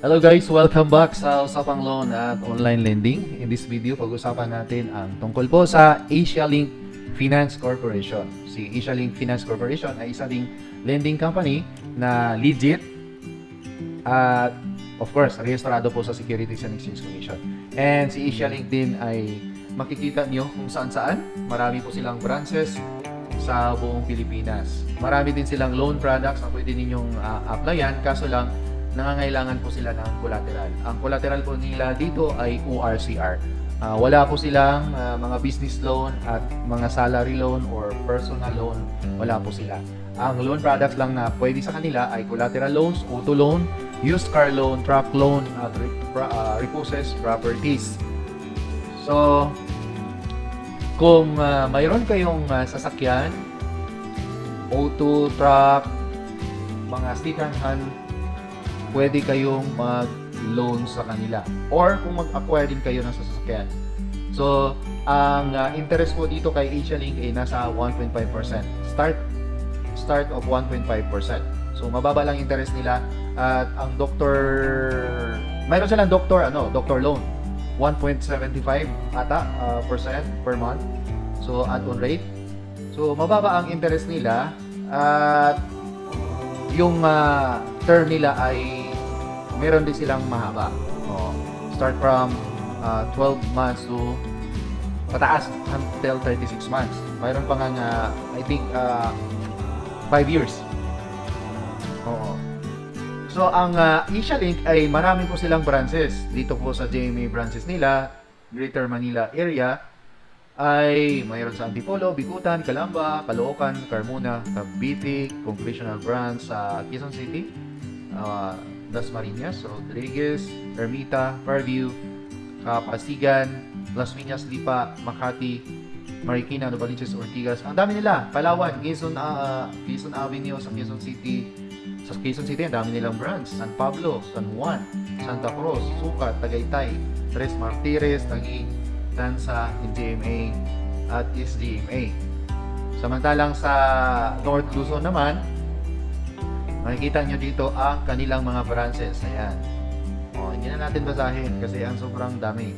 Hello guys, welcome back sa Usapang Loan at Online Lending. In this video, pag-usapan natin ang tungkol po sa Asialink Finance Corporation. Si Asialink Finance Corporation ay isa ding lending company na legit at of course, rehistrado po sa Securities and Exchange Commission. And si Asialink din ay makikita nyo kung saan-saan. Marami po silang branches sa buong Pilipinas. Marami din silang loan products na pwede ninyong applyan, kaso lang nangangailangan po sila ng collateral. Ang collateral po nila dito ay ORCR. Wala po silang mga business loan at mga salary loan or personal loan. Wala po sila. Ang loan products lang na pwede sa kanila ay collateral loans, auto loan, used car loan, truck loan, at repossessed properties. So, kung mayroon kayong sasakyan, auto, truck, mga second-hand, pwede kayong mag-loan sa kanila. Or kung mag-acquire din kayo ng sasakyan. So, ang interest po dito kay Asialink ay nasa 1.5%. Start of 1.5%. So, mababa lang interest nila. At ang mayroon silang doctor loan. 1.75 ata percent per month. So, add-on rate. So, mababa ang interest nila. At yung term nila ay meron din silang mahaba. Start from 12 months to pataas until 36 months. Mayroon pa nga I think 5 years. So ang Asialink ay marami po silang branches. Dito po sa GMA branches nila, Greater Manila area, ay mayroon sa Antipolo, Bicutan, Calamba, Caloocan, Carmona, Cavite, Congressional Branch sa Quezon City, Dasmariñas, Rodriguez, Ermita, Fairview, Kapasigan, Las Piñas, Lipa, Makati, Marikina, Novaliches, Ortigas. Ang dami nila. Palawan, Quezon Avenue sa Quezon City. Sa Quezon City, ang dami nilang branch. San Pablo, San Juan, Santa Cruz, Sucat, Tagaytay, Tres Martires, Taguig, Tansa, NGMA, at SGMA. Samantalang sa North Luzon naman, makikita nyo dito ang kanilang mga branches. Ayan. Hindi na natin basahin kasi ang sobrang dami.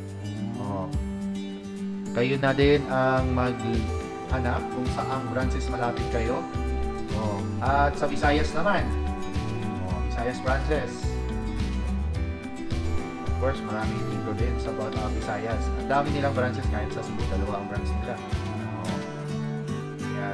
Kayo na din ang maghanap kung saang branches malapit kayo. At sa Visayas naman, Visayas branches. Of course, marami dito din sa Visayas. Ang dami nilang branches kahit sa Cebu, dalawa ang branch nila. Ayan.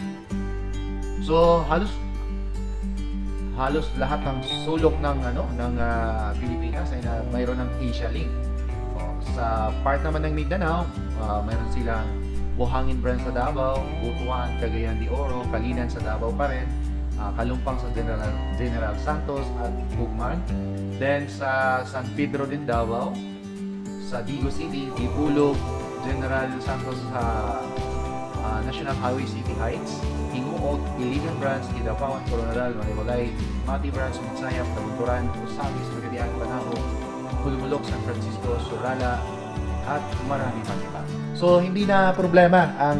So, halos lahat ng sulok ng Pilipinas ay mayroon ng Asialink. Sa part naman ng Mindanao, mayroon silang Buhangin branch sa Davao, Butuan, Cagayan de Oro, Kalinan sa Davao pa rin, Kalumpang sa General Santos at Bugman. Then sa San Pedro din Davao, sa Digo City, Dipulog, General Santos sa National Highway City Heights, Hinguot, Iligan branch, Kidapawan, Coronadal, Maniwalay, Mati branch, Minsayap, Tabunturan, Usamis, Magadian, Panaho, Bulmulok, San Francisco, Surala, at marami pa iba. So, hindi na problema ang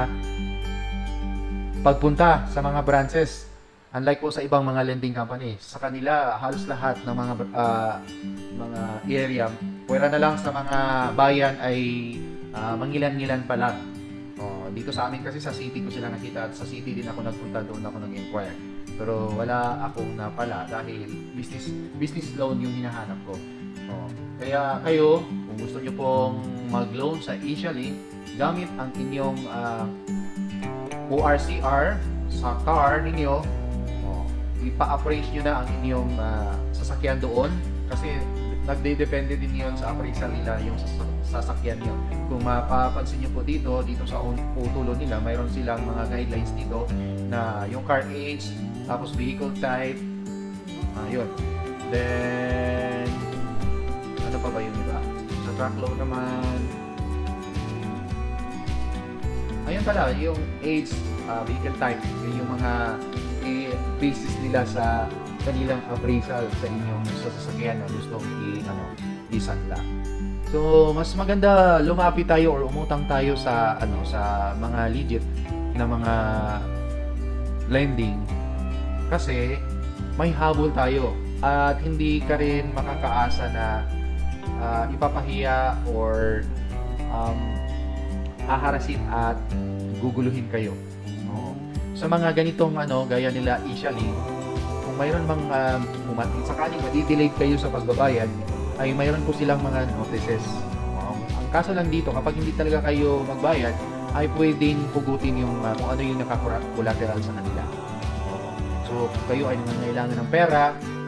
pagpunta sa mga branches. Unlike po sa ibang mga lending company, sa kanila halos lahat ng mga area, pwera na lang sa mga bayan ay mangilan-ngilan pa lang. Dito sa amin kasi sa city ko sila nakita at sa city din ako nagpunta, doon ako nag-inquire. Pero wala akong napala dahil business loan yung hinahanap ko. Kaya kayo, kung gusto nyo pong mag-loan sa Asialink, gamit ang inyong ORCR sa car ninyo, ipa-appraise nyo na ang inyong sasakyan doon kasi nagde-depende din yun sa appraisal nila yung sasakyan nyo. Kung mapapansin nyo po dito sa auto loan nila, mayroon silang mga guidelines dito na yung car age, tapos vehicle type, yun. Then, ano pa ba yung iba? Sa truck loan naman, ayun pala, yung age, vehicle type, yun yung mga basis nila sa kanilang appraisal sa inyong sasakyan na gustong isanda. So, mas maganda lumapit tayo or umutang tayo sa mga legit na mga lending kasi may habol tayo. at hindi ka rin makakaasa na ipapahiya or aharasin at guguluhin kayo. Oo. Sa mga ganitong gaya nila Asialink, kung mayroon mang sakaling madidelay kayo sa pagbabayad, ay mayroon po silang mga notices. Ang kaso lang dito, kapag hindi talaga kayo magbayad, ay pwedeng pugutin yung kung ano yung nakakulateral sa kanila. So, kung kayo ay nangangailangan ng pera,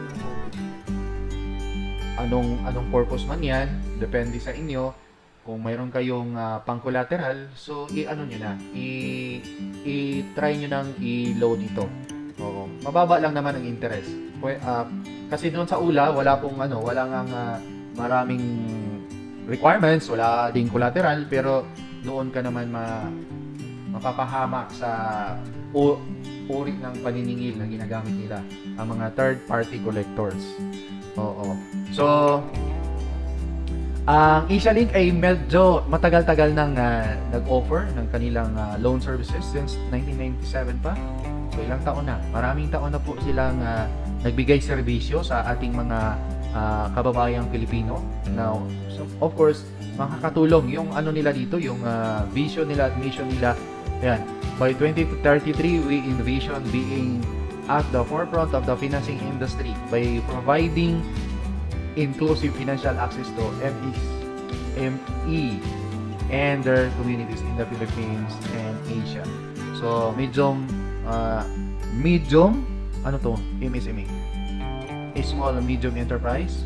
anong purpose man yan, depende sa inyo. Kung mayroon kayong pang-collateral, so i-ano nyo na, i-try nyo nang i-load ito. Oo. Mababa lang naman ang interest. Kasi doon sa ULA, wala ngang maraming requirements, wala ding collateral, pero doon ka naman mapapahamak sa uri ng paniningil na ginagamit nila, ang mga third-party collectors. Oo. So, ang Asialink ay medyo matagal-tagal nang nag-offer ng kanilang loan services since 1997 pa. So, ilang taon na. Maraming taon na po silang nagbigay serbisyo sa ating mga kababayang Pilipino. Now, so, of course, makakatulong yung nila dito, yung vision nila at mission nila. Ayan, by 2033, we envision being at the forefront of the financing industry by providing inclusive financial access to ME and their communities in the Philippines and Asia. So, medium, MSME? A small and medium enterprise?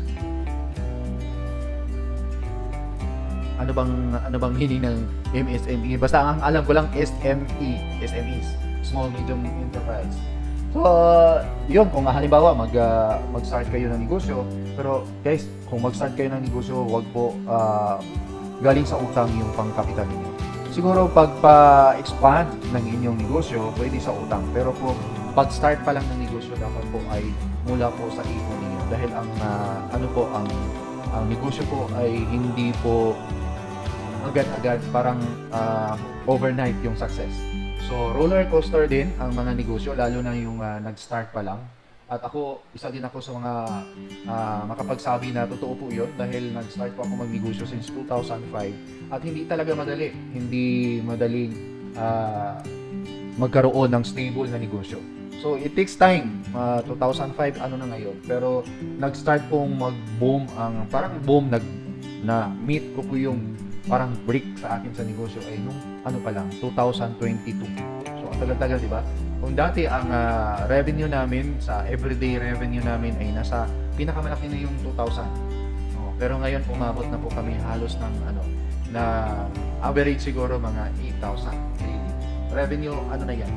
Ano bang meaning ng MSME? Basta ang alam ko lang SMEs, small medium enterprise. So, yun, kung halimbawa mag-start kayo ng negosyo, pero guys, kung mag-start kayo ng negosyo, wag po galing sa utang yung pangkapital ninyo. Siguro pagpa-expand ng inyong negosyo, pwede sa utang. Pero po, pag-start pa lang ng negosyo, dapat po ay mula po sa ipon ninyo. Dahil ang negosyo po ay hindi po agad-agad, parang overnight yung success. So, roller coaster din ang mga negosyo, lalo na yung nag-start pa lang. At isa din ako sa mga makapagsabi na totoo po yun dahil nag-start po ako magnegosyo since 2005 at hindi talaga madali. Hindi madaling magkaroon ng stable na negosyo. So, it takes time. 2005, na ngayon. Pero, nag-start pong mag-boom parang boom, na-meet ko po yung parang break sa akin sa negosyo ay nung pa lang, 2022. So, ang tagal-tagal, di ba? Kung dati ang revenue namin, sa everyday revenue namin ay nasa pinakamalaki na yung 2,000. Pero ngayon, umabot na po kami halos ng na average siguro mga 8,000 daily. Revenue, na yan?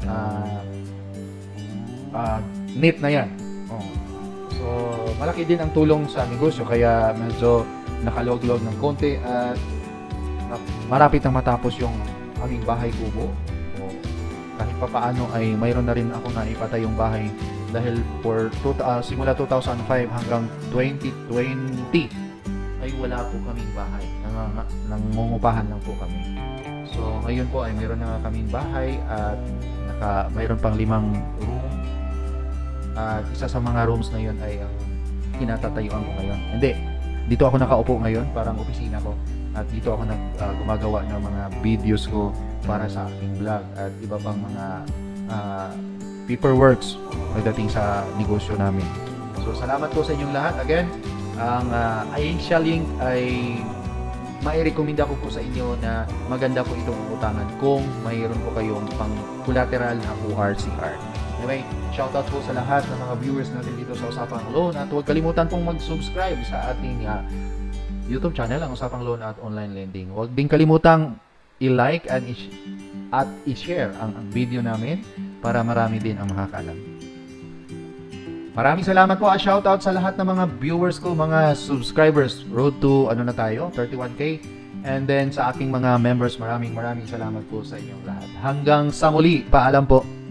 Net na yan. So, malaki din ang tulong sa negosyo, kaya medyo nakalog-log ng konti at marapit nang matapos yung aming bahay kubo. Kahit pa paano ay mayroon na rin ako na ipatay yung bahay dahil simula 2005 hanggang 2020 ay wala po kaming bahay. Nangungupahan lang po kami. So ngayon po ay mayroon na kaming bahay at mayroon pang 5 room. At isa sa mga rooms na yun ay ang kinatatayuan ko ngayon. Dito ako nakaupo ngayon, parang opisina ko. At dito ako gumagawa ng mga videos ko para sa aking vlog at iba pang mga paperworks pagdating sa negosyo namin. So, salamat po sa inyong lahat. Again, ang Asialink ay mairekomenda ko po sa inyo na maganda po itong utangan kung mayroon po kayong pang collateral na ORCR. Anyway, shoutout po sa lahat ng mga viewers natin dito sa Usapang Loan at huwag kalimutan pong mag-subscribe sa ating YouTube channel, ang Usapang Loan at Online Lending. Huwag din kalimutang i-like at i-share ang video namin para marami din ang makakaalam. Maraming salamat po at shoutout sa lahat ng mga viewers ko, mga subscribers. Road to, na tayo, 31K. And then sa aking mga members, maraming salamat po sa inyong lahat. Hanggang sa muli, paalam po.